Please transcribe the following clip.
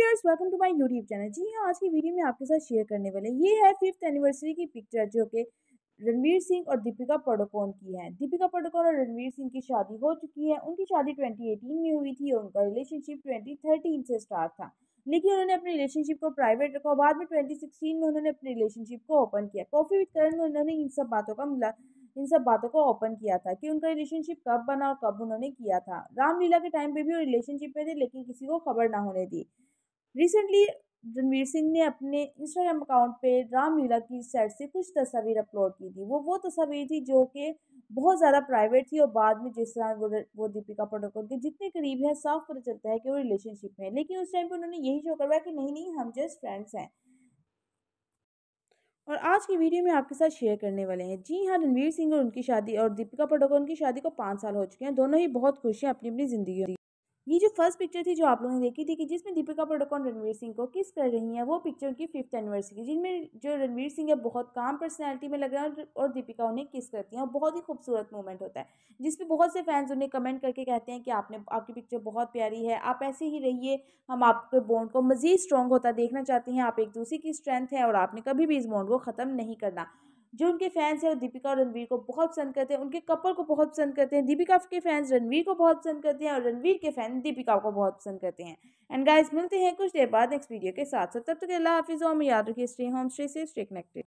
Viewers, welcome to my YouTube channel. जी हाँ, आज की वीडियो में आपके साथ शेयर करने वाले ये है 5th एनिवर्सरी की पिक्चर जो कि रणवीर सिंह और दीपिका पादुकोण की है। दीपिका पादुकोण और रणवीर सिंह की शादी हो चुकी है। उनकी शादी 2018 में हुई थी और उनका रिलेशनशिप 2013 से स्टार्ट था, लेकिन उन्होंने अपने रिलेशनशिप को प्राइवेट रखा। बाद में 2016 में उन्होंने अपने रिलेशनशिप को ओपन किया। कॉफी विद करण में उन्होंने इन सब बातों को ओपन किया था कि उनका रिलेशनशिप कब बना और कब उन्होंने किया था। रामलीला के टाइम पे भी वो रिलेशनशिप में थे, लेकिन किसी को खबर ना होने दी। रिसेंटली रणवीर सिंह ने अपने इंस्टाग्राम अकाउंट पे रामलीला की सेट से कुछ तस्वीर अपलोड की थी। वो तस्वीर थी जो कि बहुत ज़्यादा प्राइवेट थी और बाद में जिस तरह वो दीपिका पादुकोण के जितने करीब है साफ पता चलता है कि वो रिलेशनशिप में है, लेकिन उस टाइम पे उन्होंने यही शो करवाया कि नहीं नहीं हम जस्ट फ्रेंड्स हैं। और आज की वीडियो में आपके साथ शेयर करने वाले हैं। जी हाँ, रणवीर सिंह और उनकी शादी और दीपिका पादुकोण की शादी को 5 साल हो चुके हैं। दोनों ही बहुत खुश हैं अपनी अपनी जिंदगी। ये जो फर्स्ट पिक्चर थी जो आप लोगों ने देखी थी कि जिसमें दीपिका पादुकोण रणवीर सिंह को किस कर रही हैं, वो पिक्चर की 5th एनिवर्सरी की, जिनमें जो रणवीर सिंह है बहुत काम पर्सनैलिटी में लग रहा है और दीपिका उन्हें किस करती हैं और बहुत ही खूबसूरत मोमेंट होता है, जिसपे बहुत से फैंस उन्हें कमेंट करके कहते हैं कि आपकी पिक्चर बहुत प्यारी है, आप ऐसे ही रहिए, हम आपके बॉन्ड को मजीद स्ट्रॉन्ग होता देखना चाहते हैं, आप एक दूसरे की स्ट्रेंथ है और आपने कभी भी इस बॉन्ड को ख़त्म नहीं करना। जो उनके फैंस हैं वो दीपिका और रणवीर को बहुत पसंद करते हैं, उनके कपल को बहुत पसंद करते हैं। दीपिका के फैंस रणवीर को बहुत पसंद करते हैं और रणवीर के फैंस दीपिका को बहुत पसंद करते हैं। एंड गाइस, मिलते हैं कुछ देर बाद नेक्स्ट वीडियो के साथ। तब तक के लिए अल्लाह हाफिज़। और याद रखिए, stay home, stay safe, stay connected.